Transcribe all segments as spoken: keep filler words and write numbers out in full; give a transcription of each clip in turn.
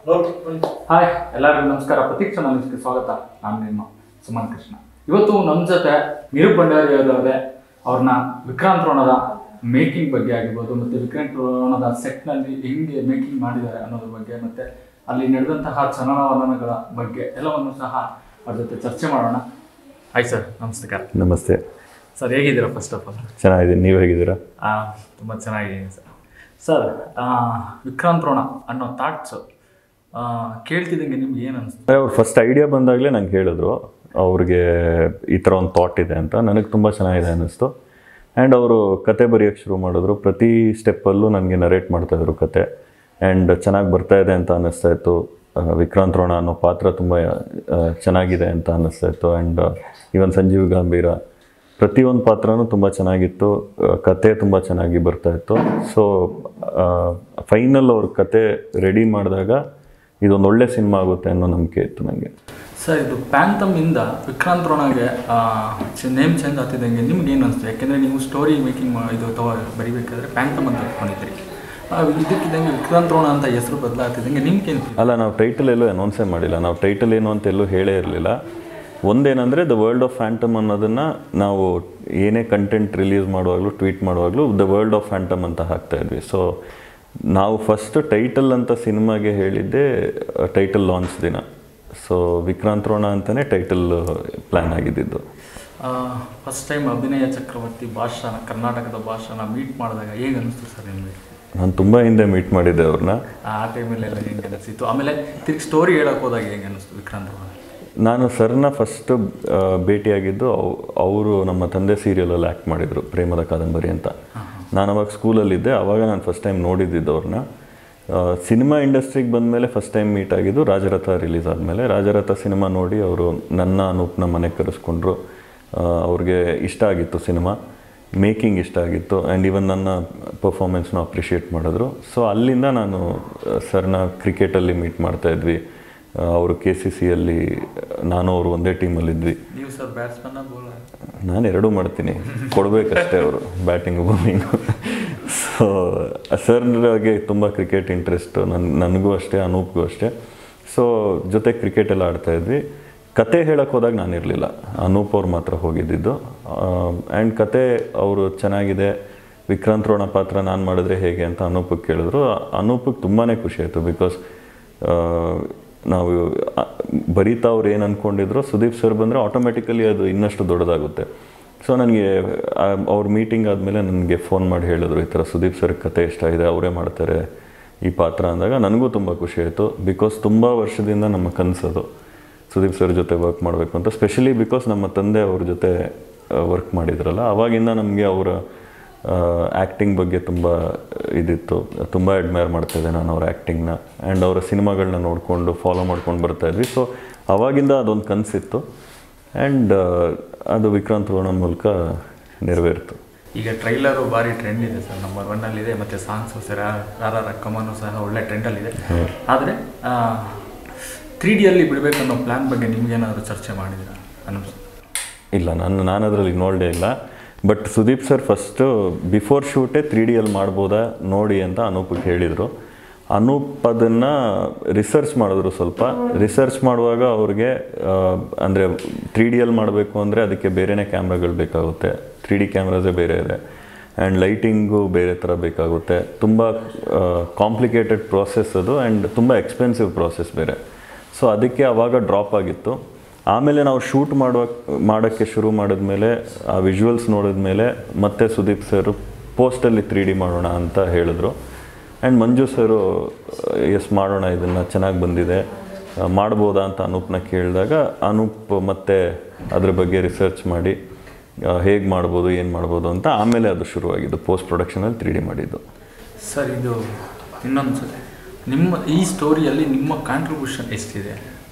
Hi ಎಲ್ಲರಿಗೂ ನಮಸ್ಕಾರ. ಪ್ರತೀಕ್ಷಾ ಮನಸ್ಸಿಗೆ ಸ್ವಾಗತ. ನಾನು ನಿಮ್ಮ ಸುಮನ್ ಕೃಷ್ಣ. ಇವತ್ತು ನಮ್ಮ ಜೊತೆ ನಿರೂಪ್ ಭಂಡಾರಿ ಅವರವರೇ ಅವ್ರನ್ನ ವಿಕ್ರಾಂತ್ ರೋಣದ ಮೇಕಿಂಗ್ ಬಗ್ಗೆ ಆಗಿರ್ಬೋದು, ಮತ್ತು ವಿಕ್ರಾಂತ್ ರೋಣದ ಸೆಟ್ನಲ್ಲಿ ಹೆಂಗೆ ಮೇಕಿಂಗ್ ಮಾಡಿದ್ದಾರೆ ಅನ್ನೋದ್ರ ಬಗ್ಗೆ, ಮತ್ತು ಅಲ್ಲಿ ನಡೆದಂತಹ ಚಲನವಲನಗಳ ಬಗ್ಗೆ ಎಲ್ಲವನ್ನು ಸಹ ಅವ್ರ ಜೊತೆ ಚರ್ಚೆ ಮಾಡೋಣ. ಹಾಯ್ ಸರ್, ನಮಸ್ಕಾರ. ನಮಸ್ತೆ ಸರ್, ಹೇಗಿದ್ದೀರಾ? ಫಸ್ಟ್ ಆಫ್ ಆಲ್ ಚೆನ್ನಾಗಿದ್ದೀನಿ, ನೀವು ಹೇಗಿದ್ದೀರಾ? ತುಂಬ ಚೆನ್ನಾಗಿದ್ದೀನಿ ಸರ್. ಸರ್, ವಿಕ್ರಾಂತ್ ರೋಣ ಅನ್ನೋ ಥಾಟ್ಸು ಕೇಳ್ತಿದ್ದಂಗೆ ನಿಮ್ಗೆ ಏನು ಅನಿಸ್ತು? ಅವ್ರು ಫಸ್ಟ್ ಐಡಿಯಾ ಬಂದಾಗಲೇ ನಂಗೆ ಹೇಳಿದ್ರು ಅವ್ರಿಗೆ ಈ ಥರ ಒಂದು ಥಾಟ್ ಇದೆ ಅಂತ. ನನಗೆ ತುಂಬ ಚೆನ್ನಾಗಿದೆ ಅನ್ನಿಸ್ತು. ಆ್ಯಂಡ್ ಅವರು ಕತೆ ಬರೆಯೋಕ್ಕೆ ಶುರು ಮಾಡಿದ್ರು. ಪ್ರತಿ ಸ್ಟೆಪ್ಪಲ್ಲೂ ನನಗೆ ನರೇಟ್ ಮಾಡ್ತಾಯಿದ್ರು ಕತೆ. ಆ್ಯಂಡ್ ಚೆನ್ನಾಗಿ ಬರ್ತಾಯಿದೆ ಅಂತ ಅನ್ನಿಸ್ತಾ ಇತ್ತು. ವಿಕ್ರಾಂತ್ ರೋಣ ಅನ್ನೋ ಪಾತ್ರ ತುಂಬ ಚೆನ್ನಾಗಿದೆ ಅಂತ ಅನ್ನಿಸ್ತಾ ಇತ್ತು. ಆ್ಯಂಡ್ ಈವನ್ ಸಂಜೀವ್ ಗಂಭೀರ ಪ್ರತಿಯೊಂದು ಪಾತ್ರನೂ ತುಂಬ ಚೆನ್ನಾಗಿತ್ತು. ಕತೆ ತುಂಬ ಚೆನ್ನಾಗಿ ಬರ್ತಾಯಿತ್ತು. ಸೊ ಫೈನಲ್ ಅವ್ರ ಕತೆ ರೆಡಿ ಮಾಡಿದಾಗ ಇದೊಂದು ಒಳ್ಳೆ ಸಿನಿಮಾ ಆಗುತ್ತೆ ಅನ್ನೋ ನಂಬಿಕೆ ಇತ್ತು ನನಗೆ. ಸರ್, ಇದು ಪ್ಯಾಂಥಮ್ಮಿಂದ ವಿಕ್ರಾಂತ್ ರೋಣಗೆ ನೇಮ್ ಚೇಂಜ್ ಆಗ್ತಿದ್ದಂಗೆ ನಿಮ್ಗೆ ಏನು ಅನಿಸ್ತು? ಯಾಕೆಂದರೆ ನೀವು ಸ್ಟೋರಿ ಮೇಕಿಂಗ್ ಇದು ತಗೋ ಬರಿಬೇಕಾದ್ರೆ ಪ್ಯಾಂಥಮ್ ಅಂತ ಇಟ್ಕೊಂಡಿದ್ರಿ. ಇದಕ್ಕಿದ್ದಂಗೆ ವಿಕ್ರಾಂತ್ ರೋಣ ಅಂತ ಹೆಸರು ಬದಲಾಗ್ತಿದ್ದಂಗೆ ನಿಮ್ಗೆ ಏನು? ಅಲ್ಲ, ನಾವು ಟೈಟಲ್ ಎಲ್ಲೂ ಅನೌನ್ಸೇ ಮಾಡಿಲ್ಲ. ನಾವು ಟೈಟಲ್ ಏನು ಅಂತ ಎಲ್ಲೂ ಹೇಳೇ ಇರಲಿಲ್ಲ. ಒಂದೇನಂದರೆ ದ ವರ್ಲ್ಡ್ ಆಫ್ ಫ್ಯಾಂಟಮ್ ಅನ್ನೋದನ್ನು ನಾವು ಏನೇ ಕಂಟೆಂಟ್ ರಿಲೀಸ್ ಮಾಡುವಾಗಲೂ ಟ್ವೀಟ್ ಮಾಡುವಾಗಲೂ ದ ವರ್ಲ್ಡ್ ಆಫ್ ಫ್ಯಾಂಟಮ್ ಅಂತ ಹಾಕ್ತಾಯಿದ್ವಿ. ಸೊ ನಾವು ಫಸ್ಟ್ ಟೈಟಲ್ ಅಂತ ಸಿನಿಮಾಗೆ ಹೇಳಿದ್ದೆ ಟೈಟಲ್ ಲಾಂಚ್ ದಿನ. ಸೊ ವಿಕ್ರಾಂತ್ ರೋಣ ಅಂತಲೇ ಟೈಟಲ್ ಪ್ಲ್ಯಾನ್ ಆಗಿದ್ದು. ಫಸ್ಟ್ ಟೈಮ್ ಅಭಿನಯ ಚಕ್ರವರ್ತಿ ಭಾಷಣ, ಕರ್ನಾಟಕದ ಭಾಷಣ ಮೀಟ್ ಮಾಡಿದಾಗ ಹೇಗೆ ಅನಿಸ್ತು ಸರ್ ನಿಮಗೆ? ನಾನು ತುಂಬ ಹಿಂದೆ ಮೀಟ್ ಮಾಡಿದ್ದೆ ಅವ್ರನ್ನ. ಆ ಟೈಮಲ್ಲೆಲ್ಲ ಹೆಂಗೆ ಅನಿಸಿತ್ತು? ಆಮೇಲೆ ತಿರ್ಗಿ ಸ್ಟೋರಿ ಹೇಳೋಕೆ ಹೋದಾಗ ಹೇಗೆ ಅನಿಸ್ತು ವಿಕ್ರಾಂತ್ ರೋಣ? ನಾನು ಸರ್ನ ಫಸ್ಟು ಭೇಟಿಯಾಗಿದ್ದು ಅವರು ನಮ್ಮ ತಂದೆ ಸೀರಿಯಲಲ್ಲಿ ಆ್ಯಕ್ಟ್ ಮಾಡಿದರು, ಪ್ರೇಮದ ಕಾದಂಬರಿ ಅಂತ. ನಾನು ಅವಾಗ ಸ್ಕೂಲಲ್ಲಿದ್ದೆ. ಆವಾಗ ನಾನು ಫಸ್ಟ್ ಟೈಮ್ ನೋಡಿದ್ದಿದ್ದು ಅವ್ರನ್ನ. ಸಿನಿಮಾ ಇಂಡಸ್ಟ್ರಿಗೆ ಬಂದಮೇಲೆ ಫಸ್ಟ್ ಟೈಮ್ ಮೀಟ್ ಆಗಿದ್ದು ರಾಜರಥ ರಿಲೀಸ್ ಆದಮೇಲೆ. ರಾಜರಥ ಸಿನಿಮಾ ನೋಡಿ ಅವರು ನನ್ನ ಅನೂಪ್ನ ಮನೆಗೆ ಕರೆಸ್ಕೊಂಡ್ರು. ಅವ್ರಿಗೆ ಇಷ್ಟ ಆಗಿತ್ತು ಸಿನಿಮಾ, ಮೇಕಿಂಗ್ ಇಷ್ಟ ಆಗಿತ್ತು. ಆ್ಯಂಡ್ ಈವನ್ ನನ್ನ ಪರ್ಫಾರ್ಮೆನ್ಸ್ನ ಅಪ್ರಿಷಿಯೇಟ್ ಮಾಡಿದ್ರು. ಸೊ ಅಲ್ಲಿಂದ ನಾನು ಸರ್ನ ಕ್ರಿಕೆಟಲ್ಲಿ ಮೀಟ್ ಮಾಡ್ತಾಯಿದ್ವಿ. ಅವರು ಕೆ ಸಿ ಸಿಯಲ್ಲಿ, ನಾನು ಅವರು ಒಂದೇ ಟೀಮಲ್ಲಿದ್ವಿ. ನೀವು ಸರ್ ಬ್ಯಾಟ್ಸ್ಮನ್ನ ಬೌಲರ್? ನಾನು ಎರಡೂ ಮಾಡ್ತೀನಿ, ಕೊಡಬೇಕಷ್ಟೇ ಅವರು ಬ್ಯಾಟಿಂಗು ಬೌಲಿಂಗು. ಸೊ ಸರ್ಗೆ ತುಂಬ ಕ್ರಿಕೆಟ್ ಇಂಟ್ರೆಸ್ಟು, ನನ್ನ ನನಗೂ ಅಷ್ಟೇ, ಅನೂಪ್ಗೂ ಅಷ್ಟೇ. ಸೊ ಜೊತೆ ಕ್ರಿಕೆಟೆಲ್ಲ ಆಡ್ತಾಯಿದ್ವಿ. ಕತೆ ಹೇಳೋಕ್ಕೆ ಹೋದಾಗ ನಾನಿರಲಿಲ್ಲ, ಅನೂಪ್ ಅವ್ರು ಮಾತ್ರ ಹೋಗಿದ್ದಿದ್ದು. ಆ್ಯಂಡ್ ಕತೆ ಅವರು ಚೆನ್ನಾಗಿದೆ, ವಿಕ್ರಾಂತ್ ರೋಣ ಪಾತ್ರ ನಾನು ಮಾಡಿದ್ರೆ ಹೇಗೆ ಅಂತ ಅನೂಪಿಗೆ ಕೇಳಿದ್ರು. ಅನೂಪಿಗೆ ತುಂಬಾ ಖುಷಿ ಆಯಿತು. ಬಿಕಾಸ್ ನಾವು ಬರೀತಾ ಅವ್ರು ಏನು ಅಂದ್ಕೊಂಡಿದ್ರು, ಸುದೀಪ್ ಸರ್ ಬಂದರೆ ಆಟೋಮೆಟಿಕಲಿ ಅದು ಇನ್ನಷ್ಟು ದೊಡ್ಡದಾಗುತ್ತೆ. ಸೊ ನನಗೆ ಅವ್ರ ಮೀಟಿಂಗ್ ಆದಮೇಲೆ ನನಗೆ ಫೋನ್ ಮಾಡಿ ಹೇಳಿದ್ರು, ಈ ಥರ ಸುದೀಪ್ ಸರ್ ಕತೆ ಇಷ್ಟ ಇದೆ, ಅವರೇ ಮಾಡ್ತಾರೆ ಈ ಪಾತ್ರ ಅಂದಾಗ ನನಗೂ ತುಂಬ ಖುಷಿ ಆಯಿತು. ಬಿಕಾಸ್ ತುಂಬ ವರ್ಷದಿಂದ ನಮ್ಮ ಕನಸದು ಸುದೀಪ್ ಸರ್ ಜೊತೆ ವರ್ಕ್ ಮಾಡಬೇಕು ಅಂತ. ಸ್ಪೆಷಲಿ ಬಿಕಾಸ್ ನಮ್ಮ ತಂದೆ ಅವ್ರ ಜೊತೆ ವರ್ಕ್ ಮಾಡಿದ್ರಲ್ಲ, ಆವಾಗಿಂದ ನಮಗೆ ಅವರ ಆ್ಯಕ್ಟಿಂಗ್ ಬಗ್ಗೆ ತುಂಬ ಇದಿತ್ತು. ತುಂಬ ಅಡ್ಮೈರ್ ಮಾಡ್ತಾಯಿದ್ದೆ ನಾನು ಅವ್ರ ಆ್ಯಕ್ಟಿಂಗ್ನ. ಆ್ಯಂಡ್ ಅವರ ಸಿನಿಮಾಗಳನ್ನ ನೋಡಿಕೊಂಡು ಫಾಲೋ ಮಾಡ್ಕೊಂಡು ಬರ್ತಾಯಿದ್ವಿ. ಸೊ ಆವಾಗಿಂದ ಅದೊಂದು ಕನಸಿತ್ತು. ಆ್ಯಂಡ್ ಅದು ವಿಕ್ರಾಂತ್ ರೋಣ ಮೂಲಕ ನೆರವೇರಿತು. ಈಗ ಟ್ರೈಲರು ಭಾರಿ ಟ್ರೆಂಡ್ ಇದೆ ಸರ್, ನಂಬರ್ ಒನ್ನಲ್ಲಿದೆ. ಮತ್ತು ಸಾಂಗ್ಸು ಸರ್ ಆರ್ ಆರ್ ಕಮನು ಸಹ ಒಳ್ಳೆ ಟ್ರೆಂಡಲ್ಲಿದೆ. ಆದರೆ ತ್ರೀ ಡಿಯಲ್ಲಿ ಬಿಡಬೇಕನ್ನೋ ಪ್ಲ್ಯಾನ್ ಬಗ್ಗೆ ನಿಮಗೇನಾದರೂ ಚರ್ಚೆ ಮಾಡಿದ್ದೀರಾ ಅನ್ನಿಸ್ತು? ಇಲ್ಲ, ನಾನು ನಾನು ಅದರಲ್ಲಿ ನೋಡಲೇ ಇಲ್ಲ. But Sudeep sir first before ಶೂಟೇ ತ್ರೀ ಡಿಯಲ್ಲಿ ಮಾಡ್ಬೋದಾ ನೋಡಿ ಅಂತ ಅನೂಪಿಗೆ ಹೇಳಿದರು. ಅನೂಪ್ ಅದನ್ನು ರಿಸರ್ಚ್ ಮಾಡಿದ್ರು. ಸ್ವಲ್ಪ ರಿಸರ್ಚ್ ಮಾಡುವಾಗ ಅವ್ರಿಗೆ ಅಂದರೆ ತ್ರೀ ಡಿಯಲ್ಲಿ ಮಾಡಬೇಕು ಅಂದರೆ ಅದಕ್ಕೆ ಬೇರೆಯೇ ಕ್ಯಾಮ್ರಾಗಳು ಬೇಕಾಗುತ್ತೆ. ತ್ರೀ ಡಿ ಕ್ಯಾಮ್ರಾಸೇ ಬೇರೆ ಇದೆ. ಆ್ಯಂಡ್ ಲೈಟಿಂಗು ಬೇರೆ ಥರ ಬೇಕಾಗುತ್ತೆ. ತುಂಬ ಕಾಂಪ್ಲಿಕೇಟೆಡ್ ಪ್ರಾಸೆಸ್ ಅದು. ಆ್ಯಂಡ್ ತುಂಬ ಎಕ್ಸ್ಪೆನ್ಸಿವ್ ಪ್ರಾಸೆಸ್ ಬೇರೆ. ಸೊ ಅದಕ್ಕೆ ಆವಾಗ ಡ್ರಾಪ್ ಆಗಿತ್ತು. ಆಮೇಲೆ ನಾವು ಶೂಟ್ ಮಾಡುವ ಮಾಡೋಕ್ಕೆ ಶುರು ಮಾಡಿದ್ಮೇಲೆ, ಆ ವಿಜುವಲ್ಸ್ ನೋಡಿದ್ಮೇಲೆ ಮತ್ತೆ ಸುದೀಪ್ ಸರು ಪೋಸ್ಟಲ್ಲಿ ತ್ರೀ ಡಿ ಮಾಡೋಣ ಅಂತ ಹೇಳಿದ್ರು. ಆ್ಯಂಡ್ ಮಂಜು ಸರು ಎಸ್ ಮಾಡೋಣ, ಇದನ್ನು ಚೆನ್ನಾಗಿ ಬಂದಿದೆ, ಮಾಡ್ಬೋದಾ ಅಂತ ಅನೂಪ್ನ ಕೇಳಿದಾಗ ಅನೂಪ್ ಮತ್ತೆ ಅದ್ರ ಬಗ್ಗೆ ರಿಸರ್ಚ್ ಮಾಡಿ ಹೇಗೆ ಮಾಡ್ಬೋದು, ಏನು ಮಾಡ್ಬೋದು ಅಂತ ಆಮೇಲೆ ಅದು ಶುರುವಾಗಿದ್ದು. ಪೋಸ್ಟ್ ಪ್ರೊಡಕ್ಷನಲ್ಲಿ ತ್ರೀ ಡಿ ಮಾಡಿದ್ದು. ಸರ್, ಇದು ಇನ್ನೊಂದು ಸರಿ, ನಿಮ್ಮ ಈ ಸ್ಟೋರಿಯಲ್ಲಿ ನಿಮ್ಮ ಕಾಂಟ್ರಿಬ್ಯೂಷನ್ ಎಷ್ಟಿದೆ?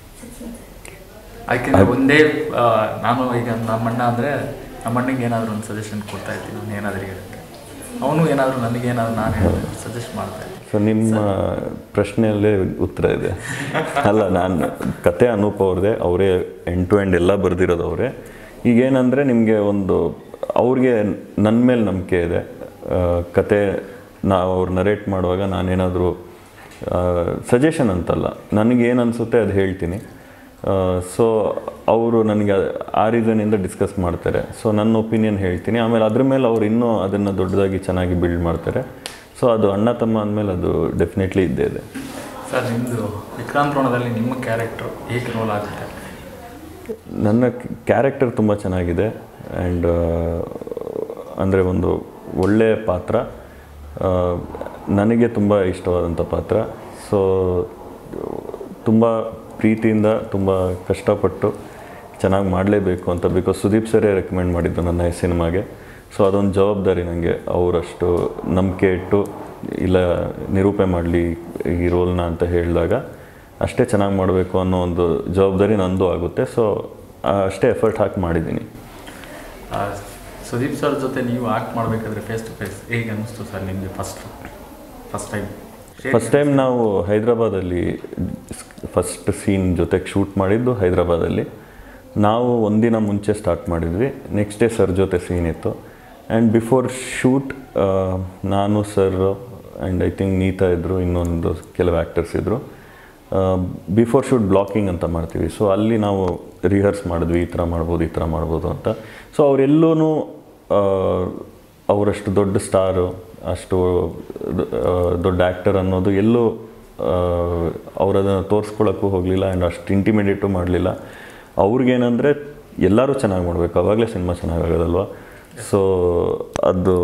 ಯಾಕೆಂದರೆ ಒಂದೇ ನಾನು ಈಗ ನಮ್ಮಣ್ಣ ಅಂದರೆ ನಮ್ಮಣ್ಣಗೆ ಏನಾದರೂ ಒಂದು ಸಜೆಷನ್ ಕೊಡ್ತಾ ಇರ್ತೀನಿ, ನಾನು ಏನಾದರೂ ಹೇಳೋಕ್ಕೆ, ಅವನು ಏನಾದರೂ ನನಗೇನಾದರೂ ನಾನು ಹೇಳೋದು ಸಜೆಸ್ಟ್ ಮಾಡ್ತಾಯಿದ್ದೆ. ಸೊ ನಿಮ್ಮ ಪ್ರಶ್ನೆಯಲ್ಲೇ ಉತ್ತರ ಇದೆ. ಅಲ್ಲ, ನಾನು ಕತೆ ಅನೂಪ್ ಅವ್ರದ್ದೇ, ಅವರೇ ಎಂಡ್ ಟು ಎಂಡ್ ಎಲ್ಲ ಬರೆದಿರೋದು ಅವರೇ. ಈಗೇನಂದರೆ ನಿಮಗೆ ಒಂದು ಅವ್ರಿಗೆ ನನ್ನ ಮೇಲೆ ನಂಬಿಕೆ ಇದೆ. ಕತೆ ನಾವು ಅವ್ರು ನರೇಟ್ ಮಾಡುವಾಗ ನಾನೇನಾದರೂ ಸಜೆಷನ್ ಅಂತಲ್ಲ, ನನಗೇನು ಅನಿಸುತ್ತೆ ಅದು ಹೇಳ್ತೀನಿ. ಸೊ ಅವರು ನನಗೆ ಆ ರೀಸನಿಂದ ಡಿಸ್ಕಸ್ ಮಾಡ್ತಾರೆ. ಸೊ ನನ್ನ ಒಪಿನಿಯನ್ ಹೇಳ್ತೀನಿ, ಆಮೇಲೆ ಅದ್ರ ಮೇಲೆ ಅವ್ರು ಇನ್ನೂ ಅದನ್ನು ದೊಡ್ಡದಾಗಿ ಚೆನ್ನಾಗಿ ಬಿಲ್ಡ್ ಮಾಡ್ತಾರೆ. ಸೊ ಅದು ಅಣ್ಣ ತಮ್ಮ ಅಂದಮೇಲೆ ಅದು ಡೆಫಿನೆಟ್ಲಿ ಇದ್ದೇ ಇದೆ. ಸರ್, ನಿಮ್ಮದು ವಿಕ್ರಾಂತ್ ರೋಣದಲ್ಲಿ ನಿಮ್ಮ ಕ್ಯಾರೆಕ್ಟರ್ ಹೇಗೆ ರೋಲ್ ಆಗುತ್ತೆ? ನನ್ನ ಕ್ಯಾರೆಕ್ಟರ್ ತುಂಬ ಚೆನ್ನಾಗಿದೆ. ಆ್ಯಂಡ್ ಅಂದರೆ ಒಂದು ಒಳ್ಳೆಯ ಪಾತ್ರ, ನನಗೆ ತುಂಬ ಇಷ್ಟವಾದಂಥ ಪಾತ್ರ. ಸೊ ತುಂಬ ಪ್ರೀತಿಯಿಂದ ತುಂಬ ಕಷ್ಟಪಟ್ಟು ಚೆನ್ನಾಗಿ ಮಾಡಲೇಬೇಕು ಅಂತ, ಬಿಕಾಸ್ ಸುದೀಪ್ ಸರೇ ರೆಕಮೆಂಡ್ ಮಾಡಿದ್ದು ನನ್ನ ಈ ಸಿನಿಮಾಗೆ. ಸೊ ಅದೊಂದು ಜವಾಬ್ದಾರಿ ನನಗೆ. ಅವರಷ್ಟು ನಂಬಿಕೆ ಇಟ್ಟು ಇಲ್ಲ ನಿರೂಪಣೆ ಮಾಡಲಿ ಈ ರೋಲ್ನ ಅಂತ ಹೇಳಿದಾಗ ಅಷ್ಟೇ ಚೆನ್ನಾಗಿ ಮಾಡಬೇಕು ಅನ್ನೋ ಒಂದು ಜವಾಬ್ದಾರಿ ನಂದು ಆಗುತ್ತೆ. ಸೊ ಅಷ್ಟೇ ಎಫರ್ಟ್ ಹಾಕಿ ಮಾಡಿದ್ದೀನಿ. ಸುದೀಪ್ ಸರ್ ಜೊತೆ ನೀವು ಆ್ಯಕ್ಟ್ ಮಾಡಬೇಕಾದ್ರೆ ಫೇಸ್ ಟು ಫೇಸ್ ಹೇಗೆ ಅನ್ನಿಸ್ತು ಸರ್ ನಿಮಗೆ first first time? First time ನಾವು ಹೈದ್ರಾಬಾದಲ್ಲಿ ಫಸ್ಟ್ ಸೀನ್ ಜೊತೆಗೆ ಶೂಟ್ ಮಾಡಿದ್ದು ಹೈದ್ರಾಬಾದಲ್ಲಿ. ನಾವು ಒಂದಿನ ಮುಂಚೆ ಸ್ಟಾರ್ಟ್ ಮಾಡಿದ್ವಿ. ನೆಕ್ಸ್ಟ್ ಡೇ ಸರ್ ಜೊತೆ ಸೀನ್ ಇತ್ತು. ಆ್ಯಂಡ್ ಬಿಫೋರ್ ಶೂಟ್ ನಾನು sir and I think Neetha ಇದ್ದರು, ಇನ್ನೊಂದು ಕೆಲವು ಆ್ಯಕ್ಟರ್ಸ್ ಇದ್ದರು. ಬಿಫೋರ್ ಶೂಟ್ ಬ್ಲಾಕಿಂಗ್ ಅಂತ ಮಾಡ್ತೀವಿ. ಸೊ ಅಲ್ಲಿ ನಾವು ರಿಹರ್ಸ್ ಮಾಡಿದ್ವಿ, ಈ ಥರ ಮಾಡ್ಬೋದು ಈ ಥರ ಮಾಡ್ಬೋದು ಅಂತ. ಸೊ ಅವರೆಲ್ಲೂ ಅವರಷ್ಟು ದೊಡ್ಡ ಸ್ಟಾರು, ಅಷ್ಟು ದೊಡ್ಡ ಆ್ಯಕ್ಟರ್ ಅನ್ನೋದು ಎಲ್ಲೂ ಅವರದನ್ನು ತೋರಿಸ್ಕೊಳ್ಳೋಕ್ಕೂ ಹೋಗಲಿಲ್ಲ. ಆ್ಯಂಡ್ ಅಷ್ಟು ಇಂಟಿಮಿಡೇಟು ಮಾಡಲಿಲ್ಲ. ಅವ್ರಿಗೇನಂದರೆ ಎಲ್ಲರೂ ಚೆನ್ನಾಗಿ ಮಾಡಬೇಕು, ಆವಾಗಲೇ ಸಿನಿಮಾ ಚೆನ್ನಾಗಾಗೋದಲ್ವ. ಸೊ ಅದು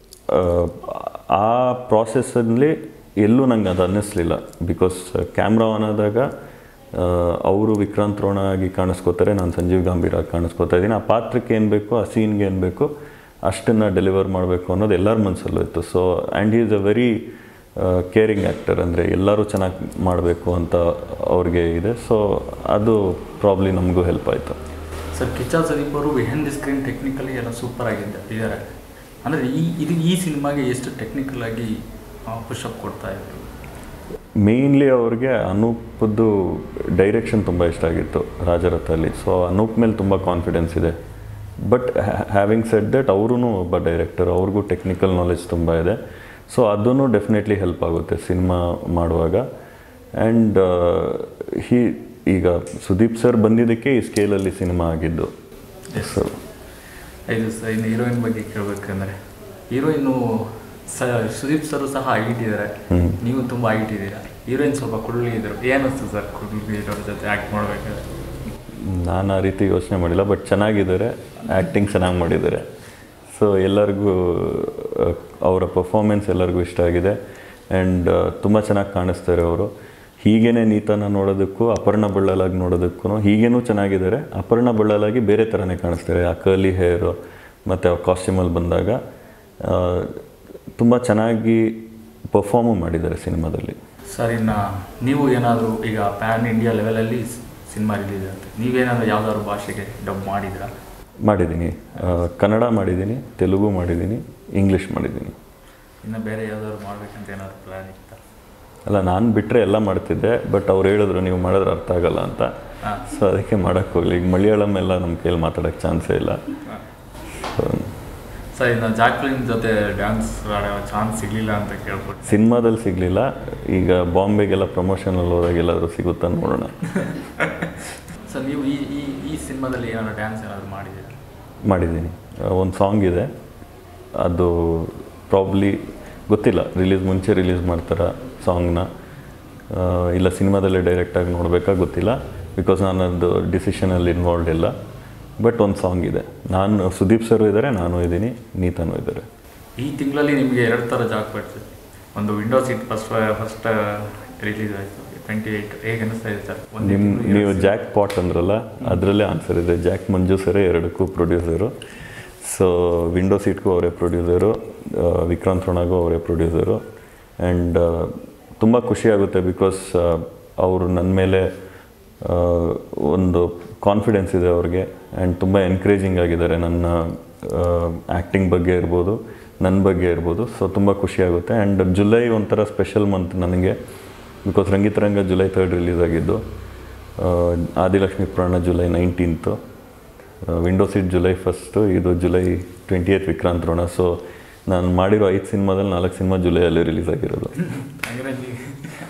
ಆ ಪ್ರಾಸೆಸ್ಸಲ್ಲಿ ಎಲ್ಲೂ ನಂಗೆ ಅದು ಅನ್ನಿಸ್ಲಿಲ್ಲ. ಬಿಕಾಸ್ ಕ್ಯಾಮ್ರಾ ಆನ್ ಆದಾಗ ಅವರು ವಿಕ್ರಾಂತ್ ರೋಣ ಆಗಿ ಕಾಣಿಸ್ಕೋತಾರೆ, ನಾನು ಸಂಜೀವ್ ಗಂಭೀರ ಆಗಿ ಕಾಣಿಸ್ಕೋತಾ ಇದ್ದೀನಿ. ಆ ಪಾತ್ರಕ್ಕೆ ಏನು ಬೇಕು, ಆ ಸೀನ್ಗೆ ಏನು ಬೇಕು ಅಷ್ಟನ್ನು ಡೆಲಿವರ್ ಮಾಡಬೇಕು ಅನ್ನೋದು ಎಲ್ಲರ ಮನಸ್ಸಲ್ಲೂ ಇತ್ತು. So and he is a very caring actor, ಅಂದರೆ ಎಲ್ಲರೂ ಚೆನ್ನಾಗಿ ಮಾಡಬೇಕು ಅಂತ ಅವ್ರಿಗೆ ಇದೆ. ಸೊ ಅದು ಪ್ರಾಬ್ಲಿ ನಮಗೂ ಹೆಲ್ಪ್ ಆಯಿತು. ಸರ್, ಕಿಚ್ಚ ಸುದೀಪ್ ಅವರು ಬಿಹೈಂಡ್ ದಿ ಸ್ಕ್ರೀನ್ ಟೆಕ್ನಿಕಲಿ ಎಲ್ಲ ಸೂಪರ್ ಆಗಿದ್ದ ಇದ್ದಾರೆ. ಅಂದರೆ ಈ ಇದು ಈ ಸಿನಿಮಾಗೆ ಎಷ್ಟು ಟೆಕ್ನಿಕಲ್ ಆಗಿ ಪುಷಪ್ ಕೊಡ್ತಾ ಇದ್ರು? ಮೇಯ್ನ್ಲಿ ಅವ್ರಿಗೆ ಅನೂಪ್ದು ಡೈರೆಕ್ಷನ್ ತುಂಬ ಇಷ್ಟ ಆಗಿತ್ತು ರಾಜರಥಲ್ಲಿ. ಸೊ ಅನೂಪ್ ಮೇಲೆ ತುಂಬ ಕಾನ್ಫಿಡೆನ್ಸ್ ಇದೆ. ಬಟ್ ಹ್ಯಾವಿಂಗ್ ಸೆಡ್ ದಟ್ ಅವರೂ ಒಬ್ಬ ಡೈರೆಕ್ಟರ್, ಅವ್ರಿಗೂ ಟೆಕ್ನಿಕಲ್ ನಾಲೆಜ್ ತುಂಬ ಇದೆ. ಸೊ ಅದೂ ಡೆಫಿನೆಟ್ಲಿ ಹೆಲ್ಪ್ ಆಗುತ್ತೆ ಸಿನಿಮಾ ಮಾಡುವಾಗ. ಆ್ಯಂಡ್ ಹಿ ಈಗ ಸುದೀಪ್ ಸರ್ ಬಂದಿದ್ದಕ್ಕೆ ಈ ಸ್ಕೇಲಲ್ಲಿ ಸಿನಿಮಾ ಆಗಿದ್ದು. ಸೊ ಇದು ಸರ್, ಇನ್ನು ಹೀರೋಯಿನ್ ಬಗ್ಗೆ ಕೇಳಬೇಕಂದ್ರೆ, ಹೀರೋಯಿನ್ನು ಸ ಸುದೀಪ್ ಸರು ಸಹ ಹೈಟ್ ಇದ್ದಾರೆ, ನೀವು ತುಂಬ ಹೈಟ್ ಇದ್ದೀರಾ. ಹೀರೋಯಿನ್ ಸ್ವಲ್ಪ ಕುಳ್ಳಿ ಇದ್ದರು. ಏನಿಸ್ತು ಸರ್ ಕುಳ್ಳಿ ಇರೋರ ಜೊತೆ ಆ್ಯಕ್ಟ್ ಮಾಡಬೇಕಾದ್ರೆ? ನಾನು ಆ ರೀತಿ ಯೋಚನೆ ಮಾಡಿಲ್ಲ, ಬಟ್ ಚೆನ್ನಾಗಿದ್ದಾರೆ, ಆ್ಯಕ್ಟಿಂಗ್ ಚೆನ್ನಾಗಿ ಮಾಡಿದ್ದಾರೆ. ಸೊ ಎಲ್ಲರಿಗೂ ಅವರ ಪರ್ಫಾರ್ಮೆನ್ಸ್ ಎಲ್ಲರಿಗೂ ಇಷ್ಟ ಆಗಿದೆ. ಆ್ಯಂಡ್ ತುಂಬ ಚೆನ್ನಾಗಿ ಕಾಣಿಸ್ತಾರೆ ಅವರು. ಹೀಗೇ ನೀತನ ನೋಡೋದಕ್ಕೂ ಅಪರ್ಣ ಬಳ್ಳಲಾಗಿ ನೋಡೋದಕ್ಕೂ ಹೀಗೇನೂ ಚೆನ್ನಾಗಿದ್ದಾರೆ. ಅಪರ್ಣ ಬಳ್ಳಲಾಗಿ ಬೇರೆ ಥರನೇ ಕಾಣಿಸ್ತಾರೆ. ಆ ಕರ್ಲಿ ಹೇರು ಮತ್ತು ಆ ಕಾಸ್ಟ್ಯೂಮಲ್ಲಿ ಬಂದಾಗ ತುಂಬ ಚೆನ್ನಾಗಿ ಪರ್ಫಾರ್ಮು ಮಾಡಿದ್ದಾರೆ ಸಿನಿಮಾದಲ್ಲಿ. ಸರ್, ಇನ್ನು ನೀವು ಏನಾದರೂ ಈಗ ಪ್ಯಾನ್ ಇಂಡಿಯಾ ಲೆವೆಲಲ್ಲಿ ಸಿನಿಮಾ ರಿಲೀಸ್ ಆಗುತ್ತೆ, ನೀವೇನಾದರೂ ಯಾವುದಾದ್ರು ಭಾಷೆಗೆ ಡಬ್ ಮಾಡಿದ್ದೀರಾ? ಮಾಡಿದ್ದೀನಿ. ಕನ್ನಡ ಮಾಡಿದ್ದೀನಿ, ತೆಲುಗು ಮಾಡಿದ್ದೀನಿ, ಇಂಗ್ಲೀಷ್ ಮಾಡಿದ್ದೀನಿ. ಇನ್ನು ಬೇರೆ ಯಾವುದಾದ್ರು ಮಾಡಬೇಕಂತ ಏನಾದರೂ ಪ್ಲ್ಯಾನ್ ಇತ್ತಾ? ಅಲ್ಲ, ನಾನು ಬಿಟ್ಟರೆ ಎಲ್ಲ ಮಾಡ್ತಿದ್ದೆ. ಬಟ್ ಅವ್ರು ಹೇಳಿದ್ರು ನೀವು ಮಾಡಿದ್ರೆ ಅರ್ಥ ಆಗಲ್ಲ ಅಂತ. ಸೊ ಅದಕ್ಕೆ ಮಾಡೋಕ್ಕೆ ಹೋಗಲಿ. ಈಗ ಮಲಯಾಳಂ ಎಲ್ಲ ನಮ್ಮ ಕೈಯಲ್ಲಿ ಮಾತಾಡೋಕ್ಕೆ ಚಾನ್ಸೇ ಇಲ್ಲ. ಸರ್, ಇನ್ನು ಜಾಕ್ಲಿನ್ ಜೊತೆ ಡ್ಯಾನ್ಸ್ ಆಡೋ ಚಾನ್ಸ್ ಸಿಗಲಿಲ್ಲ ಅಂತ ಕೇಳ್ಬಿಟ್ಟು? ಸಿನಿಮಾದಲ್ಲಿ ಸಿಗಲಿಲ್ಲ. ಈಗ ಬಾಂಬೆಗೆಲ್ಲ ಪ್ರಮೋಷನಲ್ಲಿ ಹೋದಾಗ ಎಲ್ಲಾದರೂ ಸಿಗುತ್ತಾ ನೋಡೋಣ. ಸರ್, ನೀವು ಈ ಈ ಈ ಸಿನಿಮಾದಲ್ಲಿ ಏನಾದರೂ ಡ್ಯಾನ್ಸ್ ಏನಾದರೂ ಮಾಡಿದ್ದೀರಾ? ಮಾಡಿದ್ದೀನಿ. ಒಂದು ಸಾಂಗ್ ಇದೆ, ಅದು ಪ್ರಾಬ್ಲಿ ಗೊತ್ತಿಲ್ಲ ರಿಲೀಸ್ ಮುಂಚೆ ರಿಲೀಸ್ ಮಾಡ್ತಾರ ಸಾಂಗ್ನ, ಇಲ್ಲ ಸಿನಿಮಾದಲ್ಲೇ ಡೈರೆಕ್ಟಾಗಿ ನೋಡಬೇಕಾ ಗೊತ್ತಿಲ್ಲ. ಬಿಕಾಸ್ ನಾನು ಅದು ಡಿಸಿಷನಲ್ಲಿ ಇನ್ವಾಲ್ವ್ ಇಲ್ಲ. ಬಟ್ ಒಂದು ಸಾಂಗ್ ಇದೆ. ನಾನು ಸುದೀಪ್ ಸರು ಇದ್ದಾರೆ, ನಾನು ಇದ್ದೀನಿ, ನೀತಾನೂ ಇದ್ದಾರೆ. ಈ ತಿಂಗಳಲ್ಲಿ ನಿಮಗೆ ಎರಡು ಥರ ಜಾಬ್ ಬರ್ತದೆ. ಒಂದು window seat first first release ಆಯಿತು ಟ್ವೆಂಟಿ ಏಯ್ಟ್. ಹೇಗೆ ಅನ್ನಿಸ್ತಾ ಇದೆ ಸರ್? ನಿಮ್ಮ ನೀವು ಜಾಕ್ ಪಾಟ್ ಅಂದ್ರಲ್ಲ, ಅದರಲ್ಲೇ ಆನ್ಸರ್ ಇದೆ. ಜಾಕ್ ಮಂಜು ಸರೇ ಎರಡಕ್ಕೂ ಪ್ರೊಡ್ಯೂಸರು. ಸೊ ವಿಂಡೋ ಸೀಟ್ಗೂ ಅವರೇ ಪ್ರೊಡ್ಯೂಸರು, ವಿಕ್ರಾಂತ್ ರೋಣಗೂ ಅವರೇ ಪ್ರೊಡ್ಯೂಸರು. ಆ್ಯಂಡ್ ತುಂಬ ಖುಷಿಯಾಗುತ್ತೆ ಬಿಕಾಸ್ ಅವರು ನನ್ನ ಮೇಲೆ ಒಂದು ಕಾನ್ಫಿಡೆನ್ಸ್ ಇದೆ ಅವ್ರಿಗೆ. ಆ್ಯಂಡ್ ತುಂಬ ಎನ್ಕರೇಜಿಂಗ್ ಆಗಿದ್ದಾರೆ ನನ್ನ ಆ್ಯಕ್ಟಿಂಗ್ ಬಗ್ಗೆ ಇರ್ಬೋದು, ನನ್ನ ಬಗ್ಗೆ ಇರ್ಬೋದು. ಸೊ ತುಂಬ ಖುಷಿಯಾಗುತ್ತೆ. ಆ್ಯಂಡ್ ಜುಲೈ ಒಂಥರ ಸ್ಪೆಷಲ್ ಮಂತ್ ನನಗೆ, because Rangitaranga July third release ಆಗಿದ್ದು, Adilakshmi Purana July nineteenth, window seat July first, ಇದು July twenty eighth Vikrant Rona. So ನಾನು ಮಾಡಿರೋ ಐದು ಸಿನಿಮಾದಲ್ಲಿ ನಾಲ್ಕು ಸಿನಿಮಾ ಜುಲೈಯಲ್ಲಿ ರಿಲೀಸ್ ಆಗಿರೋದು.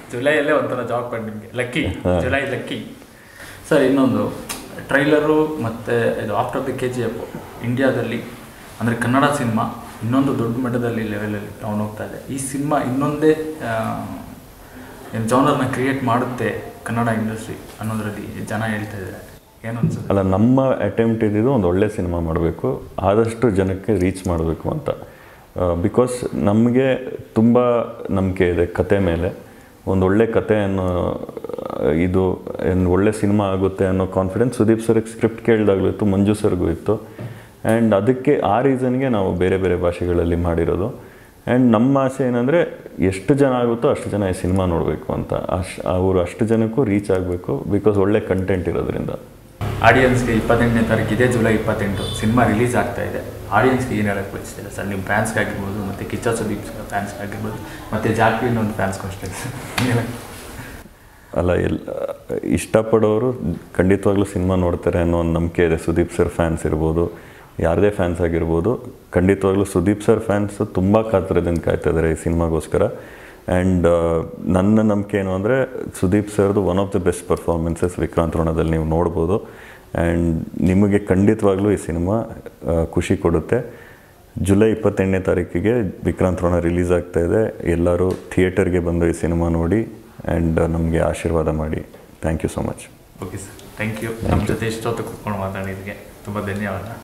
ಜುಲೈಯಲ್ಲೇ ಒಂಥರ ಜಾಬ್ ಬಂದು ನಿಮಗೆ ಲಕ್ಕಿ, ಜುಲೈ ಲಕ್ಕಿ. ಸರ್ ಇನ್ನೊಂದು ಟ್ರೈಲರು ಮತ್ತು ಇದು after the K G F ಇಂಡಿಯಾದಲ್ಲಿ ಅಂದರೆ ಕನ್ನಡ ಸಿನಿಮಾ ಇನ್ನೊಂದು ದೊಡ್ಡ ಮಟ್ಟದಲ್ಲಿ ಲೆವೆಲಲ್ಲಿ ಟೌನ್ ಹೋಗ್ತಾ ಇದೆ. ಈ ಸಿನಿಮಾ ಇನ್ನೊಂದೇ ಏನು ಜಾನರ್ನ ಕ್ರಿಯೇಟ್ ಮಾಡುತ್ತೆ ಕನ್ನಡ ಇಂಡಸ್ಟ್ರಿ ಅನ್ನೋದ್ರಲ್ಲಿ ಜನ ಹೇಳ್ತಾ ಇದ್ದಾರೆ, ಏನು ಅನ್ಸುತ್ತೆ? ಅಲ್ಲ, ನಮ್ಮ ಅಟೆಂಪ್ಟ್ ಇದ್ದಿದ್ದು ಒಂದು ಒಳ್ಳೆ ಸಿನಿಮಾ ಮಾಡಬೇಕು, ಆದಷ್ಟು ಜನಕ್ಕೆ ರೀಚ್ ಮಾಡಬೇಕು ಅಂತ. ಬಿಕಾಸ್ ನಮಗೆ ತುಂಬ ನಂಬಿಕೆ ಇದೆ ಕತೆ ಮೇಲೆ. ಒಂದು ಒಳ್ಳೆ ಕತೆ ಅನ್ನೋ ಇದು ಏನು ಒಳ್ಳೆ ಸಿನಿಮಾ ಆಗುತ್ತೆ ಅನ್ನೋ ಕಾನ್ಫಿಡೆನ್ಸ್ ಸುದೀಪ್ ಸರ್ಗೆ ಸ್ಕ್ರಿಪ್ಟ್ ಕೇಳಿದಾಗಲೂ ಇತ್ತು, ಮಂಜು ಸರ್ಗೂ ಇತ್ತು. ಆ್ಯಂಡ್ ಅದಕ್ಕೆ ಆ ರೀಸನ್ಗೆ ನಾವು ಬೇರೆ ಬೇರೆ ಭಾಷೆಗಳಲ್ಲಿ ಮಾಡಿರೋದು. ಆ್ಯಂಡ್ ನಮ್ಮ ಆಸೆ ಏನಂದರೆ ಎಷ್ಟು ಜನ ಆಗುತ್ತೋ ಅಷ್ಟು ಜನ ಈ ಸಿನಿಮಾ ನೋಡಬೇಕು ಅಂತ. ಅಶ್ ಅವರು ಅಷ್ಟು ಜನಕ್ಕೂ ರೀಚ್ ಆಗಬೇಕು, ಬಿಕಾಸ್ ಒಳ್ಳೆ ಕಂಟೆಂಟ್ ಇರೋದ್ರಿಂದ. ಆಡಿಯನ್ಸ್ಗೆ ಇಪ್ಪತ್ತೆಂಟನೇ ತಾರೀಕು ಇದೇ ಜುಲೈ ಇಪ್ಪತ್ತೆಂಟು ಸಿನಿಮಾ ರಿಲೀಸ್ ಆಗ್ತಾ ಇದೆ. ಆಡಿಯನ್ಸ್ಗೆ ಏನು ಹೇಳಕ್ಕೆ ಬಯಸ್ತೀರಾ ಸರ್? ನಿಮ್ಮ ಫ್ಯಾನ್ಸ್ಗಾಗಿರ್ಬೋದು, ಮತ್ತು ಕಿಚ್ಚ ಸುದೀಪ್ ಫ್ಯಾನ್ಸ್ಗಾಗಿರ್ಬೋದು, ಮತ್ತು ಜಾಕ್ವಿನ್ ಒಂದು ಫ್ಯಾನ್ಸ್ಗೂ ಅಷ್ಟೇ ಅಲ್ಲ, ಎಲ್ಲ ಇಷ್ಟಪಡೋರು ಖಂಡಿತವಾಗ್ಲೂ ಸಿನಿಮಾ ನೋಡ್ತಾರೆ ಅನ್ನೋ ಒಂದು ನಂಬಿಕೆ ಇದೆ. ಸುದೀಪ್ ಸರ್ ಫ್ಯಾನ್ಸ್ ಇರ್ಬೋದು, ಯಾರದೇ ಫ್ಯಾನ್ಸ್ ಆಗಿರ್ಬೋದು, ಖಂಡಿತವಾಗ್ಲೂ ಸುದೀಪ್ ಸರ್ ಫ್ಯಾನ್ಸು ತುಂಬ ಕಾತರದಿಂದ ಕಾಯ್ತಾ ಇದ್ದಾರೆ ಈ ಸಿನಿಮಾಗೋಸ್ಕರ. ಆ್ಯಂಡ್ ನನ್ನ ನಂಬಿಕೆ ಏನು ಅಂದರೆ ಸುದೀಪ್ ಸರ್ದು one of the best performances Vikrant ಋಣದಲ್ಲಿ ನೀವು ನೋಡ್ಬೋದು. ಆ್ಯಂಡ್ ನಿಮಗೆ ಖಂಡಿತವಾಗ್ಲೂ ಈ ಸಿನಿಮಾ ಖುಷಿ ಕೊಡುತ್ತೆ. ಜುಲೈ ಇಪ್ಪತ್ತೆಂಟನೇ ತಾರೀಕಿಗೆ ವಿಕ್ರಾಂತ್ ಋಣ ರಿಲೀಸ್ ಆಗ್ತಾಯಿದೆ. ಎಲ್ಲರೂ ಥಿಯೇಟರ್ಗೆ ಬಂದು ಈ ಸಿನಿಮಾ ನೋಡಿ ಆ್ಯಂಡ್ ನಮಗೆ ಆಶೀರ್ವಾದ ಮಾಡಿ. Thank you so much. Okay sir, thank you. ನಮ್ಮ ಜೊತೆ ಇಷ್ಟೊತ್ತು ಕೂತ್ಕೊಂಡು ಮಾತಾಡಿದ್ದಕ್ಕೆ ತುಂಬ ಧನ್ಯವಾದ.